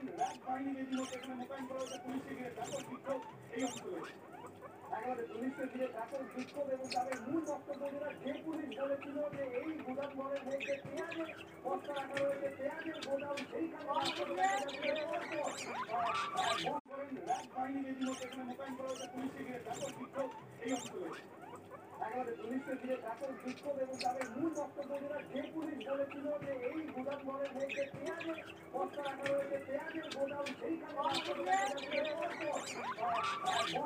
RAB বাহিনী রীতিমতো এখানে মোতায়েন করা হয়েছে, পুলিশকে ঘিরে ব্যাপক বিক্ষোভ এই অঞ্চলে। একেবারে পুলিশকে ঘিরে ব্যাপক বিক্ষোভ এবং তাদের মূল বক্তব্য যেটা, যে পুলিশ বলেছিল যে এই গুদাম ঘরের মধ্যে পেঁয়াজের বস্তা রাখা রয়েছে, পেঁয়াজের গোডাউন, সেইখানে র্যাব বাহিনী রীতিমতো এখানে মোতায়েন করা হয়েছে, পুলিশকে ঘিরে ব্যাপক বিক্ষোভ এই অঞ্চলে। একেবারে পুলিশকে ঘিরে ব্যাপক বিক্ষোভ এবং তাদের মূল বক্তব্য যেটা, যে পুলিশ বলেছিল যে এই গুদাম ঘরের মধ্যে পেঁয়াজের বস্তা রাখা রয়েছে, পেঁয়াজের গোডাউন, সেইখানে